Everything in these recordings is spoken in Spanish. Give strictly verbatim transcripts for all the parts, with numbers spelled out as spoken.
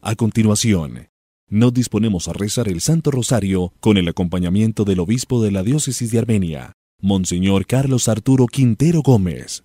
A continuación, nos disponemos a rezar el Santo Rosario con el acompañamiento del obispo de la Diócesis de Armenia, Monseñor Carlos Arturo Quintero Gómez.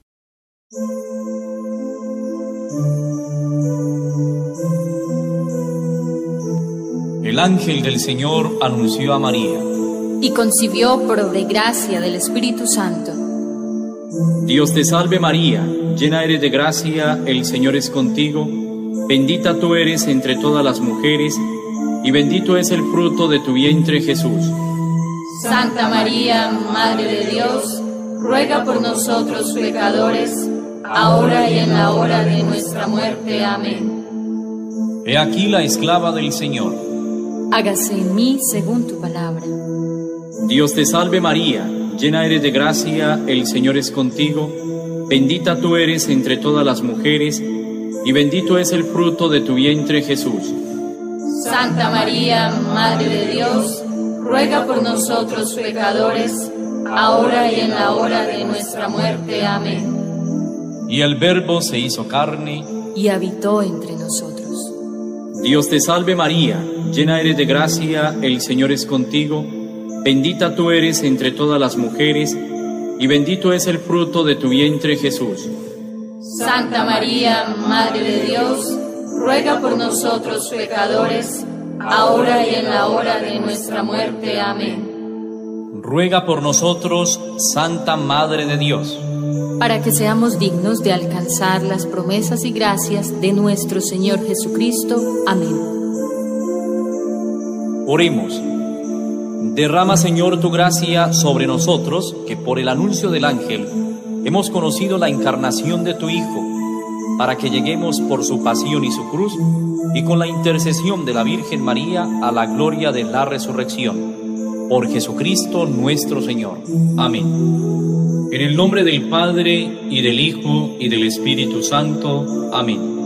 El ángel del Señor anunció a María, y concibió por obra y gracia del Espíritu Santo. Dios te salve María, llena eres de gracia, el Señor es contigo, bendita tú eres entre todas las mujeres, y bendito es el fruto de tu vientre Jesús. Santa María, Madre de Dios, ruega por nosotros pecadores, ahora y en la hora de nuestra muerte. Amén. He aquí la esclava del Señor. Hágase en mí según tu palabra. Dios te salve María, llena eres de gracia, el Señor es contigo, bendita tú eres entre todas las mujeres, y bendito es el fruto de tu vientre Jesús. Santa María, Madre de Dios, ruega por nosotros pecadores, ahora y en la hora de nuestra muerte. Amén. Y el Verbo se hizo carne, y habitó entre nosotros. Dios te salve María, llena eres de gracia, el Señor es contigo, bendita tú eres entre todas las mujeres, y bendito es el fruto de tu vientre Jesús. Santa María, Madre de Dios, ruega por nosotros pecadores, ahora y en la hora de nuestra muerte. Amén. Ruega por nosotros, Santa Madre de Dios, para que seamos dignos de alcanzar las promesas y gracias de nuestro Señor Jesucristo. Amén. Oremos. Derrama, Señor, tu gracia sobre nosotros, que por el anuncio del ángel hemos conocido la encarnación de tu Hijo, para que lleguemos por su pasión y su cruz, y con la intercesión de la Virgen María a la gloria de la resurrección. Por Jesucristo nuestro Señor. Amén. En el nombre del Padre, y del Hijo, y del Espíritu Santo. Amén.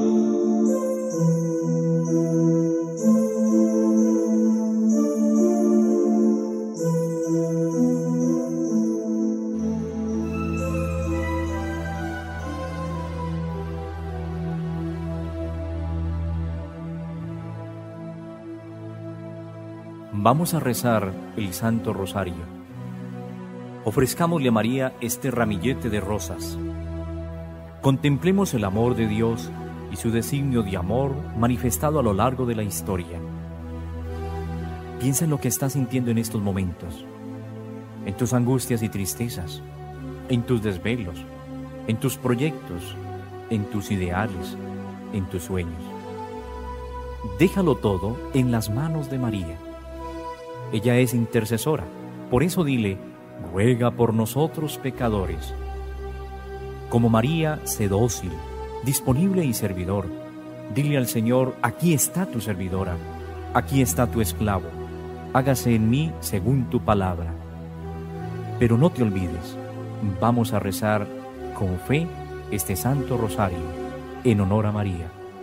Vamos a rezar el Santo Rosario. Ofrezcámosle a María este ramillete de rosas. Contemplemos el amor de Dios y su designio de amor manifestado a lo largo de la historia. Piensa en lo que estás sintiendo en estos momentos, en tus angustias y tristezas, en tus desvelos, en tus proyectos, en tus ideales, en tus sueños. Déjalo todo en las manos de María. Ella es intercesora, por eso dile, ruega por nosotros pecadores. Como María, sé dócil, disponible y servidor. Dile al Señor, aquí está tu servidora, aquí está tu esclavo, hágase en mí según tu palabra. Pero no te olvides, vamos a rezar con fe este Santo Rosario, en honor a María.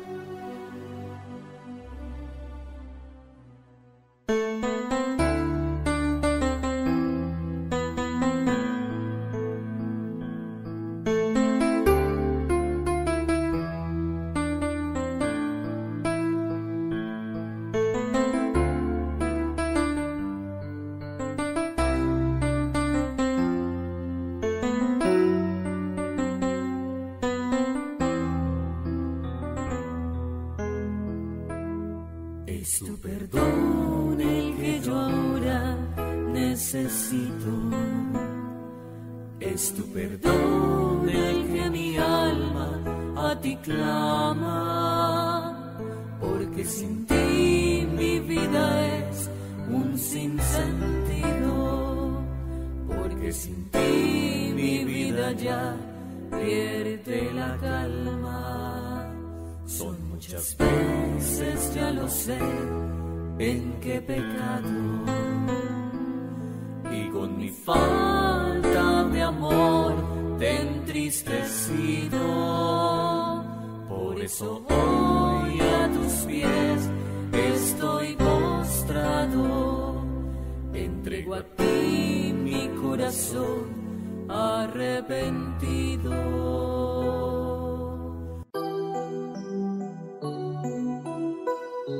Es tu perdón el que yo ahora necesito, es tu perdón el que mi alma a ti clama, porque sin ti mi vida es un sinsentido, porque sin ti mi vida ya pierde la calma. Son muchas veces, ya lo sé, en que he pecado, y con mi falta de amor te he entristecido. Por eso hoy a tus pies estoy postrado, entrego a ti mi corazón arrepentido.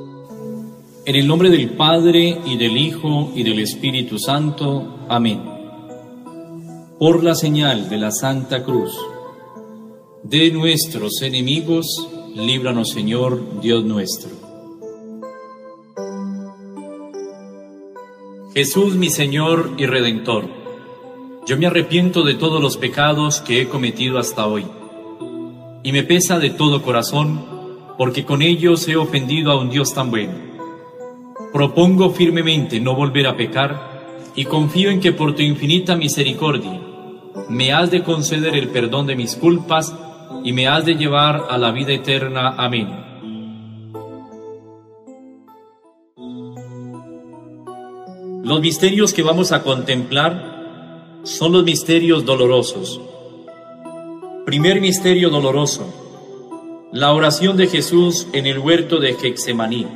En el nombre del Padre, y del Hijo, y del Espíritu Santo. Amén. Por la señal de la Santa Cruz, de nuestros enemigos, líbranos, Señor, Dios nuestro. Jesús, mi Señor y Redentor, yo me arrepiento de todos los pecados que he cometido hasta hoy, y me pesa de todo corazón, porque con ellos he ofendido a un Dios tan bueno. Propongo firmemente no volver a pecar, y confío en que por tu infinita misericordia me has de conceder el perdón de mis culpas y me has de llevar a la vida eterna. Amén. Los misterios que vamos a contemplar son los misterios dolorosos. Primer misterio doloroso: la oración de Jesús en el huerto de Getsemaní.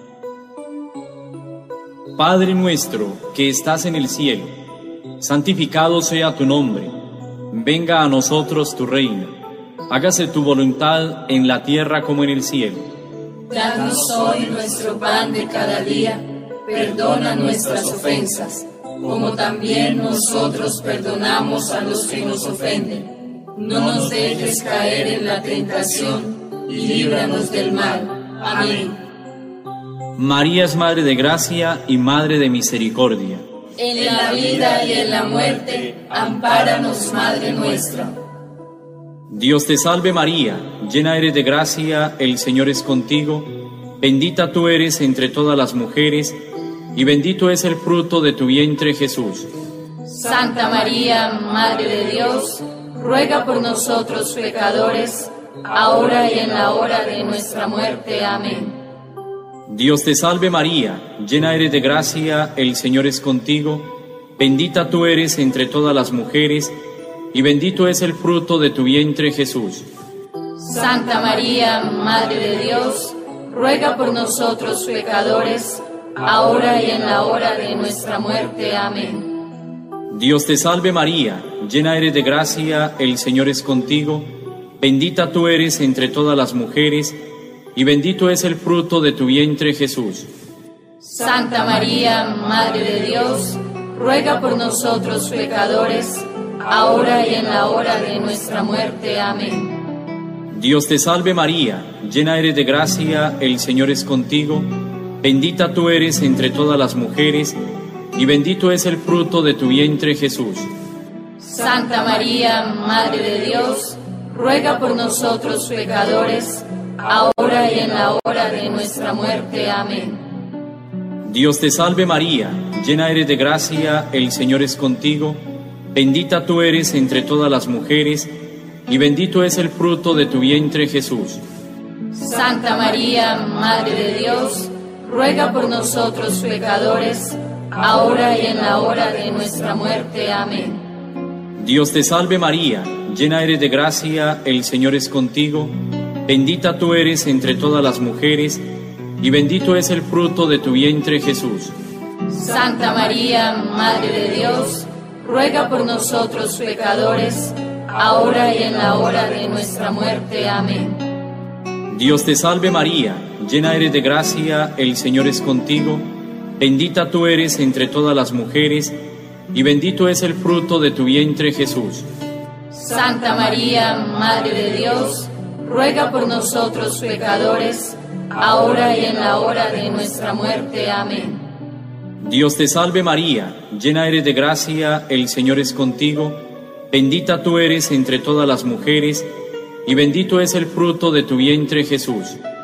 Padre nuestro que estás en el cielo, santificado sea tu nombre. Venga a nosotros tu reino. Hágase tu voluntad en la tierra como en el cielo. Danos hoy nuestro pan de cada día. Perdona nuestras ofensas, como también nosotros perdonamos a los que nos ofenden. No nos dejes caer en la tentación y líbranos del mal. Amén. María es Madre de Gracia y Madre de Misericordia. En la vida y en la muerte, ampáranos, Madre nuestra. Dios te salve María, llena eres de gracia, el Señor es contigo. Bendita tú eres entre todas las mujeres, y bendito es el fruto de tu vientre, Jesús. Santa María, Madre de Dios, ruega por nosotros pecadores, ahora y en la hora de nuestra muerte. Amén. Dios te salve María, llena eres de gracia, el Señor es contigo. Bendita tú eres entre todas las mujeres, y bendito es el fruto de tu vientre, Jesús. Santa María, Madre de Dios, ruega por nosotros pecadores, ahora y en la hora de nuestra muerte. Amén. Dios te salve María, llena eres de gracia, el Señor es contigo. Bendita tú eres entre todas las mujeres, y bendito es el fruto de tu vientre, Jesús. Santa María, Madre de Dios, ruega por nosotros pecadores, ahora y en la hora de nuestra muerte. Amén. Dios te salve María, llena eres de gracia, el Señor es contigo. Bendita tú eres entre todas las mujeres, y bendito es el fruto de tu vientre, Jesús. Santa María, Madre de Dios, ruega por nosotros pecadores, ahora y en la hora de nuestra muerte. Amén. Dios te salve María, llena eres de gracia, el Señor es contigo. Bendita tú eres entre todas las mujeres, y bendito es el fruto de tu vientre, Jesús. Santa María, Madre de Dios, ruega por nosotros pecadores, ahora y en la hora de nuestra muerte. Amén. Dios te salve María, llena eres de gracia, el Señor es contigo. Bendita tú eres entre todas las mujeres, y bendito es el fruto de tu vientre, Jesús. Santa María, Madre de Dios, ruega por nosotros pecadores, ahora y en la hora de nuestra muerte. Amén. Dios te salve María, llena eres de gracia, el Señor es contigo. Bendita tú eres entre todas las mujeres, y bendito es el fruto de tu vientre, Jesús. Santa María, Madre de Dios, ruega por nosotros pecadores, ahora y en la hora de nuestra muerte. Amén. Dios te salve María, llena eres de gracia, el Señor es contigo. Bendita tú eres entre todas las mujeres, y bendito es el fruto de tu vientre, Jesús.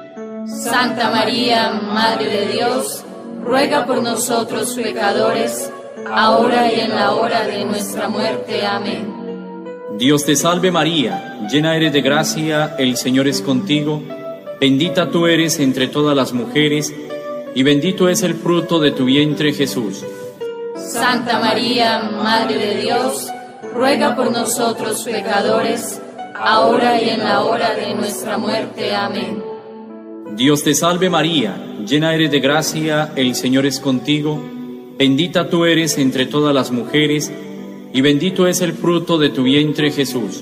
Santa María, Madre de Dios, ruega por nosotros pecadores, ahora y en la hora de nuestra muerte. Amén. Dios te salve María, llena eres de gracia, el Señor es contigo. Bendita tú eres entre todas las mujeres, y bendito es el fruto de tu vientre, Jesús. Santa María, Madre de Dios, ruega por nosotros pecadores, ahora y en la hora de nuestra muerte. Amén. Dios te salve María, llena eres de gracia, el Señor es contigo. Bendita tú eres entre todas las mujeres, y bendito es el fruto de tu vientre, Jesús.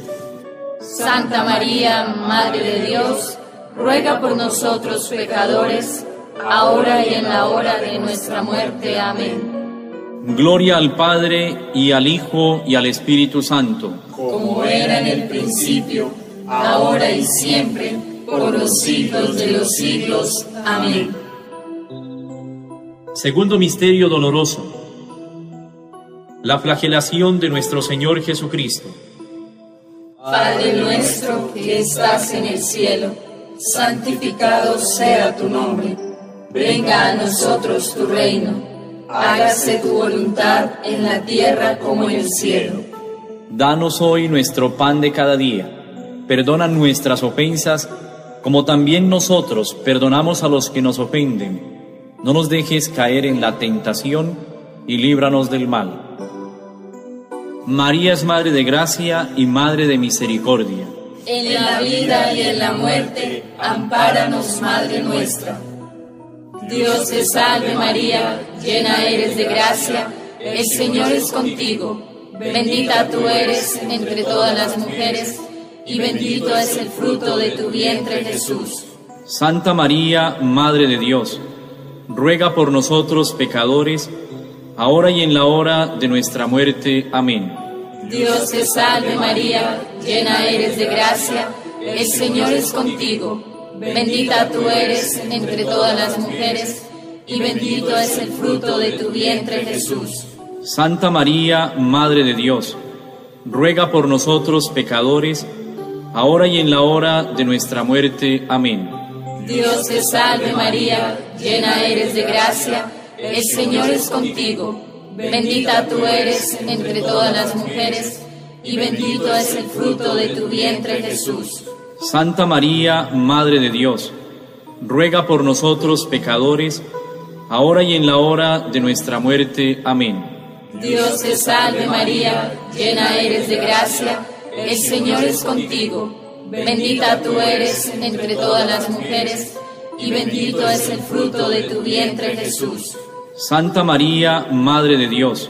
Santa María, Madre de Dios, ruega por nosotros pecadores, ahora y en la hora de nuestra muerte. Amén. Gloria al Padre, y al Hijo, y al Espíritu Santo. Como era en el principio, ahora y siempre, por los siglos de los siglos. Amén. Segundo misterio doloroso: la flagelación de nuestro Señor Jesucristo. Padre nuestro que estás en el cielo, santificado sea tu nombre. Venga a nosotros tu reino. Hágase tu voluntad en la tierra como en el cielo. Danos hoy nuestro pan de cada día. Perdona nuestras ofensas, como también nosotros perdonamos a los que nos ofenden. No nos dejes caer en la tentación, y líbranos del mal. María es Madre de Gracia y Madre de Misericordia. En la vida y en la muerte, ampáranos, Madre nuestra. Dios te salve María, llena eres de gracia, el Señor es contigo. Bendita tú eres entre todas las mujeres, y bendito es el fruto de tu vientre, Jesús. Santa María, Madre de Dios, ruega por nosotros pecadores, ahora y en la hora de nuestra muerte. Amén. Dios te salve María, llena eres de gracia, el Señor es contigo. Bendita tú eres entre todas las mujeres, y bendito es el fruto de tu vientre, Jesús. Santa María, Madre de Dios, ruega por nosotros pecadores, ahora y en la hora de nuestra muerte. Amén. Dios te salve María, llena eres de gracia, el Señor es contigo. Bendita tú eres entre todas las mujeres, y bendito es el fruto de tu vientre, Jesús. Santa María, Madre de Dios, ruega por nosotros pecadores, ahora y en la hora de nuestra muerte. Amén. Dios te salve María, llena eres de gracia, el Señor es contigo. Bendita tú eres entre todas las mujeres, y bendito es el fruto de tu vientre, Jesús. Santa María, Madre de Dios,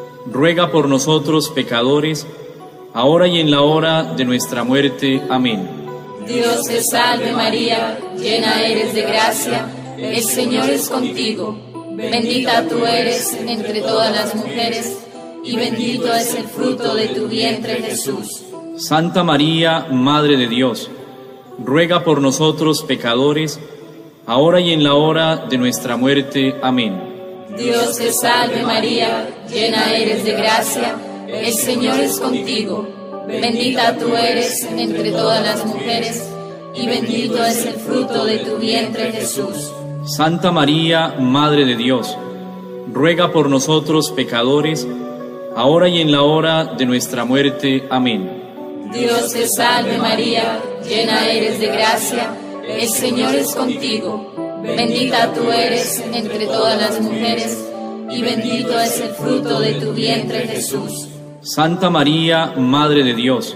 ruega por nosotros pecadores, ahora y en la hora de nuestra muerte. Amén. Dios te salve María, llena eres de gracia, el Señor es contigo. Bendita tú eres entre todas las mujeres, y bendito es el fruto de tu vientre, Jesús. Santa María, Madre de Dios, ruega por nosotros pecadores, ahora y en la hora de nuestra muerte. Amén. Dios te salve María, llena eres de gracia, el Señor es contigo. Bendita tú eres entre todas las mujeres, y bendito es el fruto de tu vientre, Jesús. Santa María, Madre de Dios, ruega por nosotros pecadores, ahora y en la hora de nuestra muerte. Amén. Dios te salve María, llena eres de gracia, el Señor es contigo. Bendita tú eres entre todas las mujeres, y bendito es el fruto de tu vientre, Jesús. Santa María, Madre de Dios,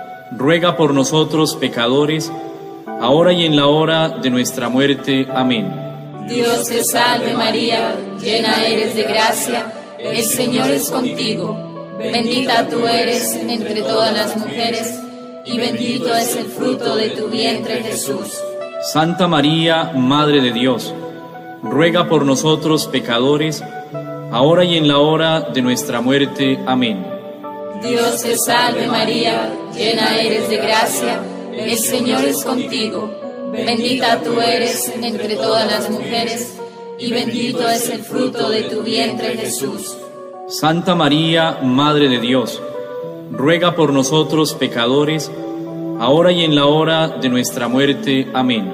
ruega por nosotros pecadores, ahora y en la hora de nuestra muerte. Amén. Dios te salve María, llena eres de gracia, el Señor es contigo. Bendita tú eres entre todas las mujeres, y bendito es el fruto de tu vientre, Jesús. Santa María, Madre de Dios, ruega por nosotros pecadores, ahora y en la hora de nuestra muerte. Amén. Dios te salve María, llena eres de gracia, el Señor es contigo. Bendita tú eres entre todas las mujeres, y bendito es el fruto de tu vientre, Jesús. Santa María, Madre de Dios, ruega por nosotros pecadores, ahora y en la hora de nuestra muerte. Amén.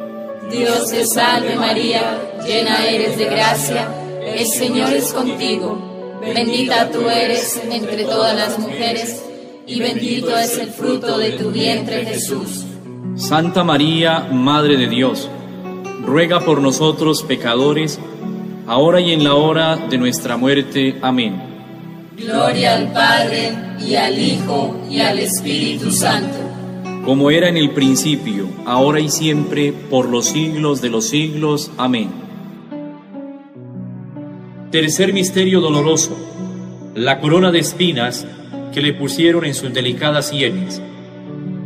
Dios te salve María, llena eres de gracia, el Señor es contigo. Bendita tú eres entre todas las mujeres, y bendito es el fruto de tu vientre, Jesús. Santa María, Madre de Dios, ruega por nosotros pecadores, ahora y en la hora de nuestra muerte. Amén. Gloria al Padre, y al Hijo, y al Espíritu Santo. Como era en el principio, ahora y siempre, por los siglos de los siglos. Amén. Tercer misterio doloroso: la corona de espinas que le pusieron en sus delicadas sienes.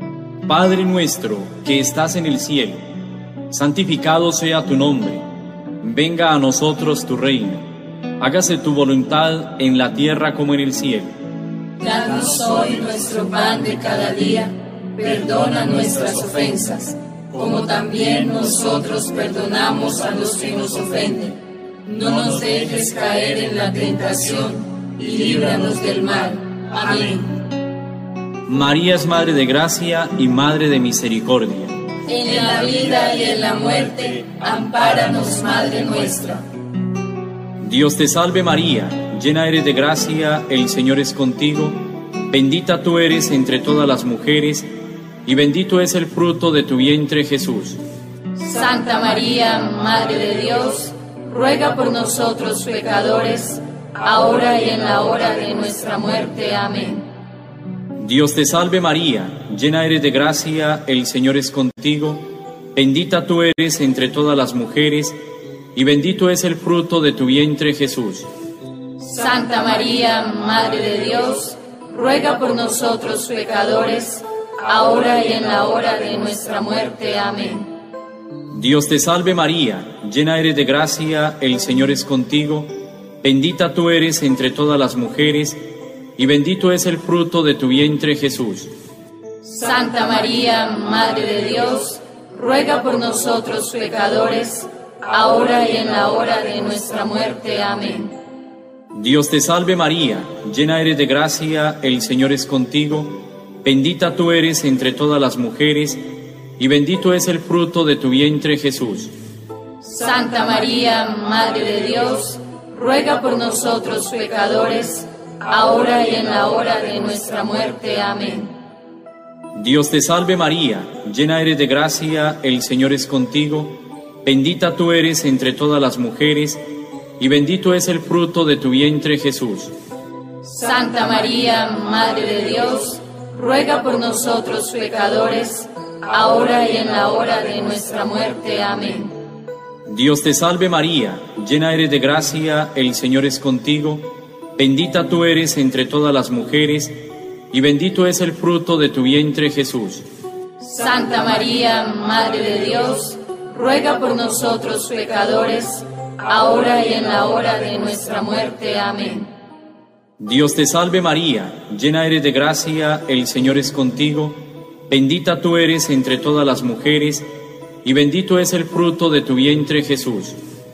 Padre nuestro que estás en el cielo, santificado sea tu nombre. Venga a nosotros tu reino. Hágase tu voluntad en la tierra como en el cielo. Danos hoy nuestro pan de cada día. Perdona nuestras ofensas, como también nosotros perdonamos a los que nos ofenden. No nos dejes caer en la tentación y líbranos del mal. Amén. María es Madre de Gracia y Madre de Misericordia. En la vida y en la muerte, ampáranos, Madre nuestra. Dios te salve María, llena eres de gracia, el Señor es contigo. Bendita tú eres entre todas las mujeres, y bendito es el fruto de tu vientre, Jesús. Santa María, Madre de Dios, ruega por nosotros pecadores, ahora y en la hora de nuestra muerte. Amén. Dios te salve María, llena eres de gracia, el Señor es contigo. Bendita tú eres entre todas las mujeres, y bendito es el fruto de tu vientre, Jesús. Santa María, Madre de Dios, ruega por nosotros pecadores, ahora y en la hora de nuestra muerte. Amén. Dios te salve María, llena eres de gracia, el Señor es contigo. Bendita tú eres entre todas las mujeres, y bendito es el fruto de tu vientre, Jesús. Santa María, Madre de Dios, ruega por nosotros pecadores, ahora y en la hora de nuestra muerte. Amén. Dios te salve María, llena eres de gracia, el Señor es contigo. Bendita tú eres entre todas las mujeres, y bendito es el fruto de tu vientre, Jesús. Santa María, Madre de Dios, ruega por nosotros pecadores, ahora y en la hora de nuestra muerte. Amén. Dios te salve María, llena eres de gracia, el Señor es contigo. Bendita tú eres entre todas las mujeres, y bendito es el fruto de tu vientre, Jesús. Santa María, Madre de Dios, ruega por nosotros pecadores, ahora y en la hora de nuestra muerte. Amén. Dios te salve María, llena eres de gracia, el Señor es contigo. Bendita tú eres entre todas las mujeres, y bendito es el fruto de tu vientre, Jesús. Santa María, Madre de Dios, ruega por nosotros pecadores, ahora y en la hora de nuestra muerte. Amén. Dios te salve María, llena eres de gracia, el Señor es contigo. Bendita tú eres entre todas las mujeres, y bendito es el fruto de tu vientre, Jesús.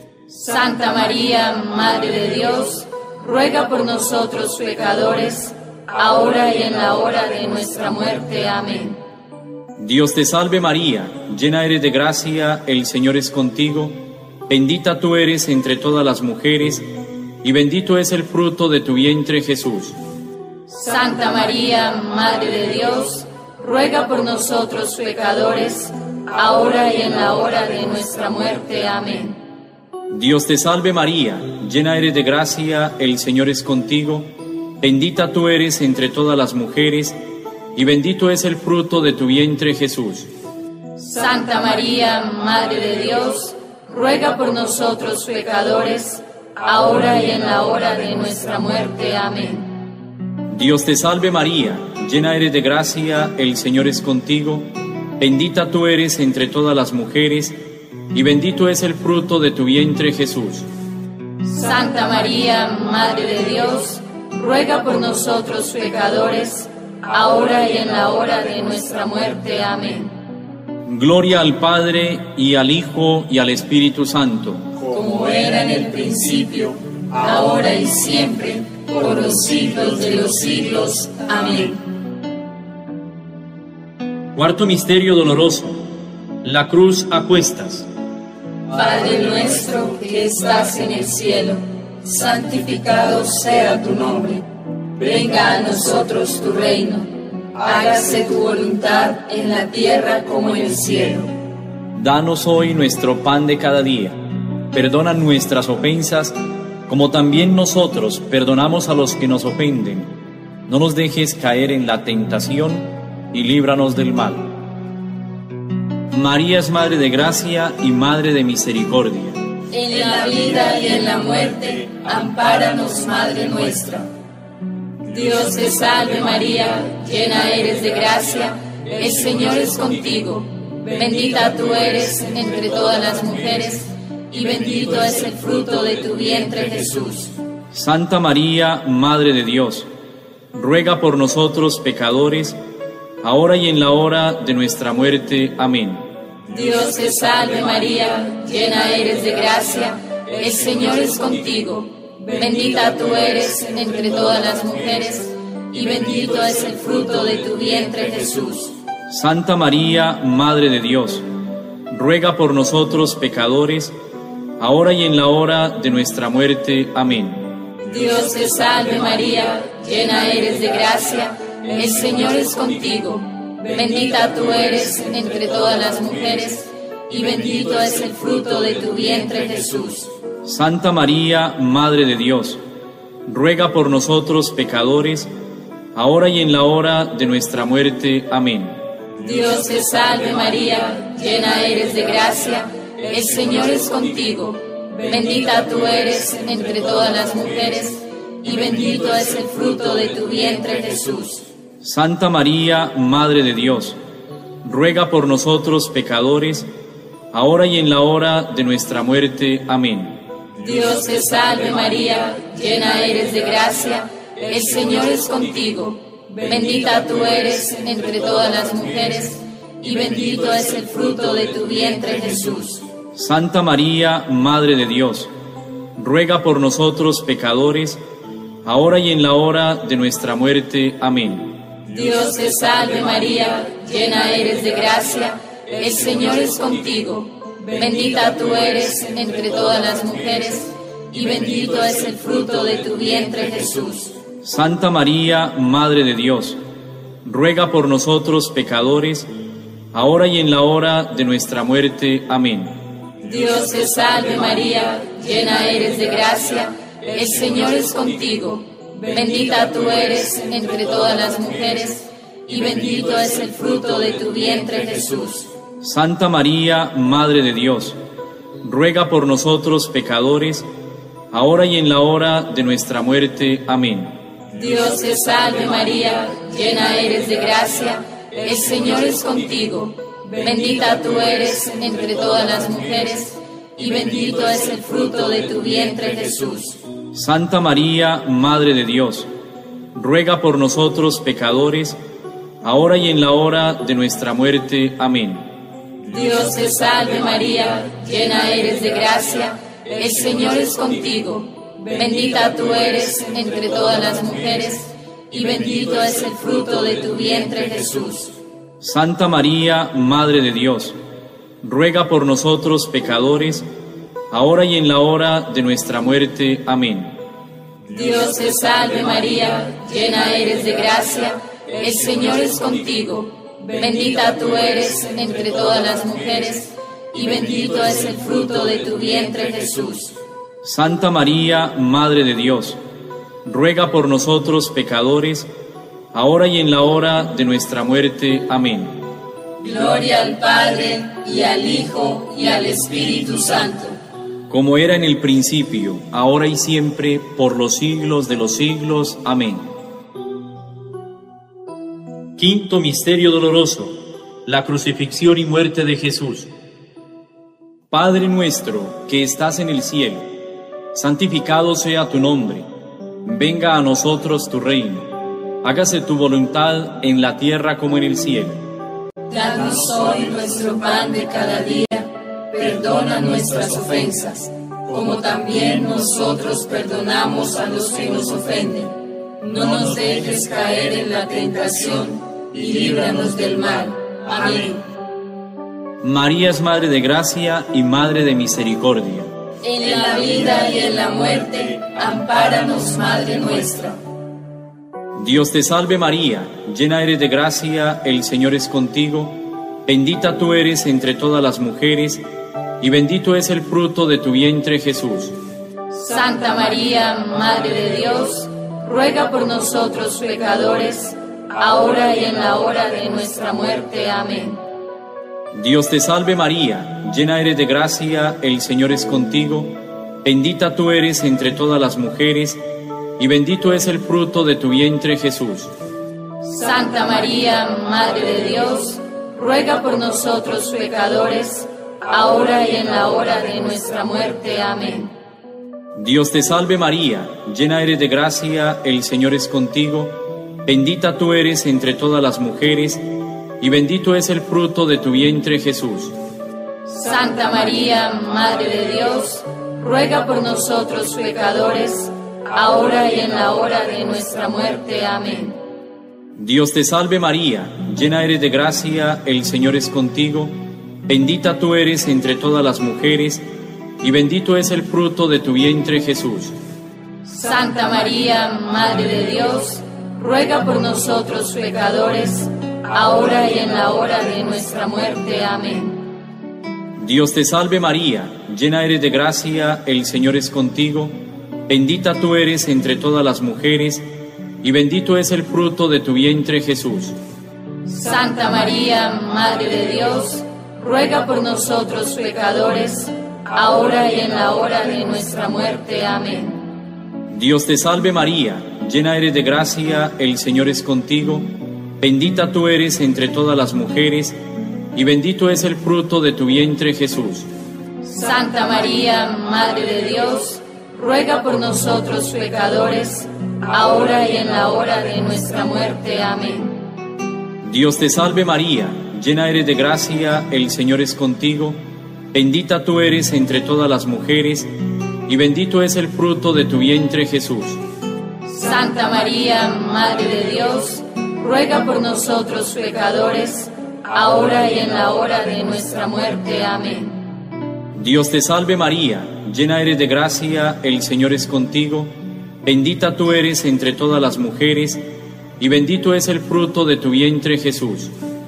Santa María, Madre de Dios, ruega por nosotros pecadores, ahora y en la hora de nuestra muerte. Amén. Dios te salve María, llena eres de gracia, el Señor es contigo. Bendita tú eres entre todas las mujeres, y bendito es el fruto de tu vientre, Jesús. Santa María, Madre de Dios, ruega por nosotros pecadores, ahora y en la hora de nuestra muerte. Amén. Dios te salve María, llena eres de gracia, el Señor es contigo. Bendita tú eres entre todas las mujeres, y bendito es el fruto de tu vientre, Jesús. Santa María, Madre de Dios, ruega por nosotros pecadores, ahora y en la hora de nuestra muerte. Amén. Dios te salve María, llena eres de gracia, el Señor es contigo. Bendita tú eres entre todas las mujeres, y bendito es el fruto de tu vientre, Jesús. Santa María, Madre de Dios, ruega por nosotros pecadores, ahora y en la hora de nuestra muerte. Amén. Gloria al Padre, y al Hijo, y al Espíritu Santo. Como era en el principio, ahora y siempre, por los siglos de los siglos. Amén. Cuarto misterio doloroso, la cruz a cuestas. Padre nuestro que estás en el cielo, santificado sea tu nombre. Venga a nosotros tu reino. Hágase tu voluntad en la tierra como en el cielo. Danos hoy nuestro pan de cada día. Perdona nuestras ofensas, como también nosotros perdonamos a los que nos ofenden. No nos dejes caer en la tentación, y líbranos del mal. María es Madre de Gracia y Madre de Misericordia. En la vida y en la muerte, ampáranos, Madre nuestra. Dios te salve María, llena eres de gracia, el Señor es contigo. Bendita tú eres entre todas las mujeres, y bendito es el fruto de tu vientre, Jesús. Santa María, Madre de Dios, ruega por nosotros pecadores, ahora y en la hora de nuestra muerte. Amén. Dios te salve María, llena eres de gracia, el Señor es contigo. Bendita tú eres entre todas las mujeres, y bendito es el fruto de tu vientre, Jesús. Santa María, Madre de Dios, ruega por nosotros pecadores, ahora y en la hora de nuestra muerte. Amén. Dios te salve María, llena eres de gracia, el Señor es contigo. Bendita tú eres entre todas las mujeres, y bendito es el fruto de tu vientre, Jesús. Santa María, Madre de Dios, ruega por nosotros pecadores, ahora y en la hora de nuestra muerte. Amén. Dios te salve María, llena eres de gracia, el Señor es contigo. Bendita tú eres entre todas las mujeres, y bendito es el fruto de tu vientre, Jesús. Santa María, Madre de Dios, ruega por nosotros pecadores, ahora y en la hora de nuestra muerte. Amén. Dios te salve María, llena eres de gracia, el Señor es contigo. Bendita tú eres entre todas las mujeres, y bendito es el fruto de tu vientre, Jesús. Santa María, Madre de Dios, ruega por nosotros pecadores, ahora y en la hora de nuestra muerte. Amén. Dios te salve María, llena eres de gracia, el Señor es contigo. Bendita tú eres entre todas las mujeres, y bendito es el fruto de tu vientre, Jesús. Santa María, Madre de Dios, ruega por nosotros pecadores, ahora y en la hora de nuestra muerte. Amén. Dios te salve María, llena eres de gracia, el Señor es contigo. Bendita tú eres entre todas las mujeres, y bendito es el fruto de tu vientre, Jesús. Santa María, Madre de Dios, ruega por nosotros pecadores, ahora y en la hora de nuestra muerte. Amén. Dios te salve María, llena eres de gracia, el Señor es contigo. Bendita tú eres entre todas las mujeres, y bendito es el fruto de tu vientre, Jesús. Santa María, Madre de Dios, ruega por nosotros pecadores, ahora y en la hora de nuestra muerte. Amén. Dios te salve María, llena eres de gracia, el Señor es contigo. Bendita tú eres entre todas las mujeres, y bendito es el fruto de tu vientre, Jesús. Santa María, Madre de Dios, ruega por nosotros pecadores, ahora y en la hora de nuestra muerte. Amén. Dios te salve María, llena eres de gracia, el Señor es contigo. Bendita tú eres entre todas las mujeres, y bendito es el fruto de tu vientre, Jesús. Santa María, Madre de Dios, ruega por nosotros pecadores, ahora y en la hora de nuestra muerte. Amén. Gloria al Padre, y al Hijo, y al Espíritu Santo. Como era en el principio, ahora y siempre, por los siglos de los siglos. Amén. Quinto misterio doloroso: la crucifixión y muerte de Jesús. Padre nuestro, que estás en el cielo, santificado sea tu nombre. Venga a nosotros tu reino. Hágase tu voluntad en la tierra como en el cielo. Danos hoy nuestro pan de cada día. Perdona nuestras ofensas, como también nosotros perdonamos a los que nos ofenden. No nos dejes caer en la tentación, y líbranos del mal. Amén. María es Madre de Gracia y Madre de Misericordia. En la vida y en la muerte, ampáranos, Madre nuestra. Dios te salve María, llena eres de gracia, el Señor es contigo. Bendita tú eres entre todas las mujeres, y bendito es el fruto de tu vientre, Jesús. Santa María, Madre de Dios, ruega por nosotros pecadores, ahora y en la hora de nuestra muerte. Amén. Dios te salve María, llena eres de gracia, el Señor es contigo. Bendita tú eres entre todas las mujeres, y bendito es el fruto de tu vientre, Jesús. Santa María, Madre de Dios, ruega por nosotros pecadores, ahora y en la hora de nuestra muerte. Amén. Dios te salve María, llena eres de gracia, el Señor es contigo, bendita tú eres entre todas las mujeres, y bendito es el fruto de tu vientre Jesús. Santa María, Madre de Dios, ruega por nosotros pecadores, ahora y en la hora de nuestra muerte. Amén. Dios te salve María, llena eres de gracia, el Señor es contigo, bendita tú eres entre todas las mujeres, y bendito es el fruto de tu vientre Jesús. Santa María, Madre de Dios, ruega por nosotros pecadores, ahora y en la hora de nuestra muerte. Amén. Dios te salve María, llena eres de gracia, el Señor es contigo, bendita tú eres entre todas las mujeres, y bendito es el fruto de tu vientre Jesús. Santa María, Madre de Dios, ruega por nosotros pecadores, ahora y en la hora de nuestra muerte. Amén. Dios te salve María, llena eres de gracia, el Señor es contigo, bendita tú eres entre todas las mujeres, y bendito es el fruto de tu vientre Jesús. Santa María, Madre de Dios, ruega por nosotros pecadores, ahora y en la hora de nuestra muerte. Amén. Dios te salve María, llena eres de gracia, el Señor es contigo, bendita tú eres entre todas las mujeres, y bendito es el fruto de tu vientre Jesús. Santa María, Madre de Dios, ruega por nosotros pecadores, ahora y en la hora de nuestra muerte. Amén. Dios te salve María, llena eres de gracia, el Señor es contigo, bendita tú eres entre todas las mujeres, y bendito es el fruto de tu vientre Jesús.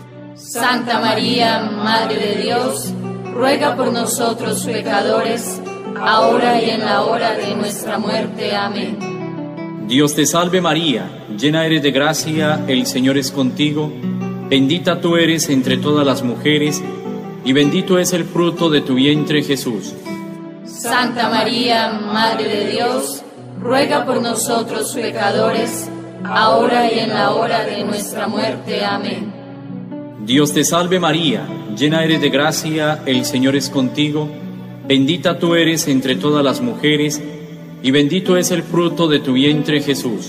Santa María, Madre de Dios, ruega por nosotros pecadores, ahora y en la hora de nuestra muerte. Amén. Dios te salve María, llena eres de gracia, el Señor es contigo, bendita tú eres entre todas las mujeres, y bendito es el fruto de tu vientre Jesús. Santa María, Madre de Dios, ruega por nosotros pecadores, ahora y en la hora de nuestra muerte. Amén. Dios te salve María, llena eres de gracia, el Señor es contigo, bendita tú eres entre todas las mujeres, y bendito es el fruto de tu vientre Jesús.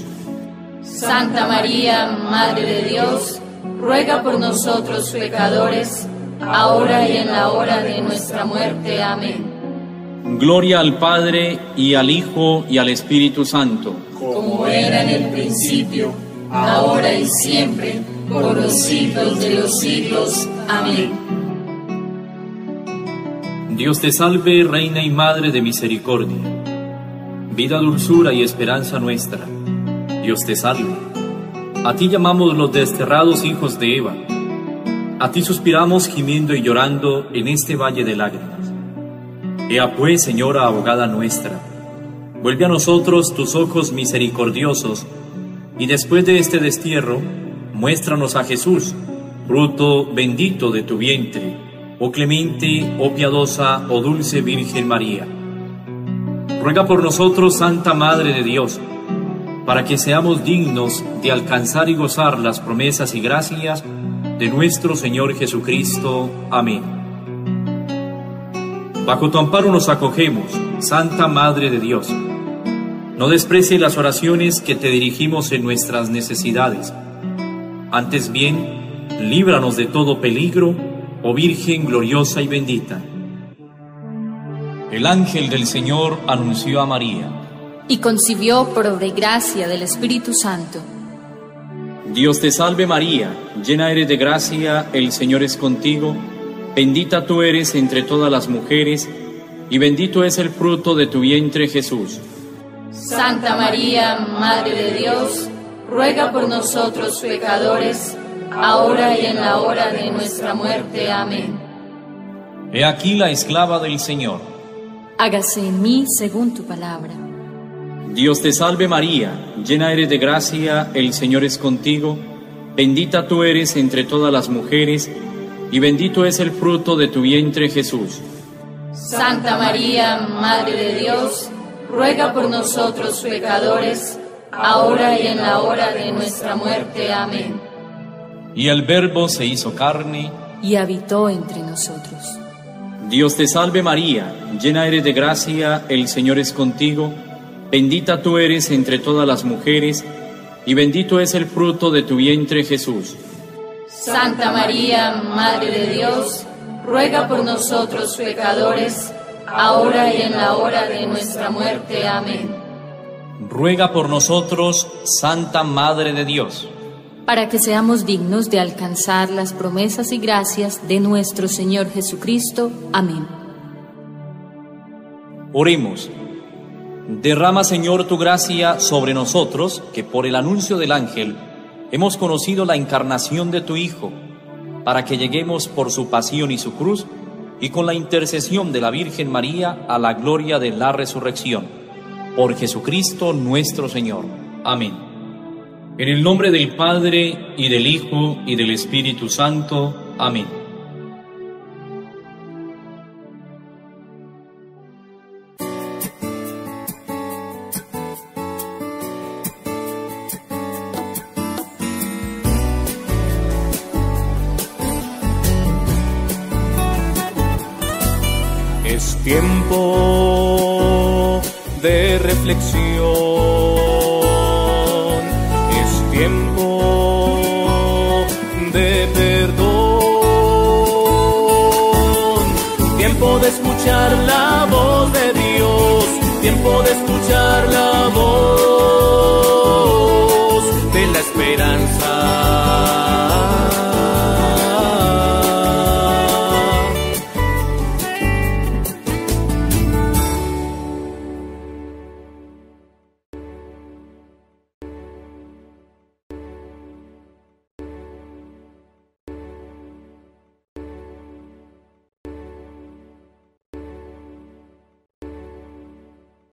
Santa María, Madre de Dios, ruega por nosotros pecadores, ahora y en la hora de nuestra muerte. Amén. Gloria al Padre, y al Hijo, y al Espíritu Santo. Como era en el principio, ahora y siempre, por los siglos de los siglos. Amén. Dios te salve, Reina y Madre de misericordia, vida, dulzura y esperanza nuestra. Dios te salve. A ti llamamos los desterrados hijos de Eva. A ti suspiramos gimiendo y llorando en este valle de lágrimas. Ea pues, Señora abogada nuestra, vuelve a nosotros tus ojos misericordiosos, y después de este destierro, muéstranos a Jesús, fruto bendito de tu vientre, oh clemente, oh piadosa, oh dulce Virgen María. Ruega por nosotros, Santa Madre de Dios, para que seamos dignos de alcanzar y gozar las promesas y gracias de nuestro Señor Jesucristo. Amén. Bajo tu amparo nos acogemos, Santa Madre de Dios. No desprecie las oraciones que te dirigimos en nuestras necesidades. Antes bien, líbranos de todo peligro, oh Virgen gloriosa y bendita. El ángel del Señor anunció a María, y concibió por obra y gracia del Espíritu Santo. Dios te salve María, llena eres de gracia, el Señor es contigo, bendita tú eres entre todas las mujeres, y bendito es el fruto de tu vientre Jesús. Santa María, Madre de Dios, ruega por nosotros pecadores, ahora y en la hora de nuestra muerte. Amén. He aquí la esclava del Señor. Hágase en mí según tu palabra. Dios te salve María, llena eres de gracia, el Señor es contigo, bendita tú eres entre todas las mujeres, y bendito es el fruto de tu vientre Jesús. Santa María, Madre de Dios, ruega por nosotros pecadores, ahora y en la hora de nuestra muerte. Amén. Y el Verbo se hizo carne, y habitó entre nosotros. Dios te salve María, llena eres de gracia, el Señor es contigo, bendita tú eres entre todas las mujeres, y bendito es el fruto de tu vientre Jesús. Santa María, Madre de Dios, ruega por nosotros pecadores, ahora y en la hora de nuestra muerte. Amén. Ruega por nosotros, Santa Madre de Dios, para que seamos dignos de alcanzar las promesas y gracias de nuestro Señor Jesucristo. Amén. Oremos. Derrama, Señor, tu gracia sobre nosotros, que por el anuncio del ángel hemos conocido la encarnación de tu Hijo, para que lleguemos por su pasión y su cruz, y con la intercesión de la Virgen María a la gloria de la resurrección. Por Jesucristo nuestro Señor. Amén. En el nombre del Padre, y del Hijo, y del Espíritu Santo. Amén. Es tiempo de reflexión, es tiempo de perdón, tiempo de escuchar la voz de Dios, tiempo de escuchar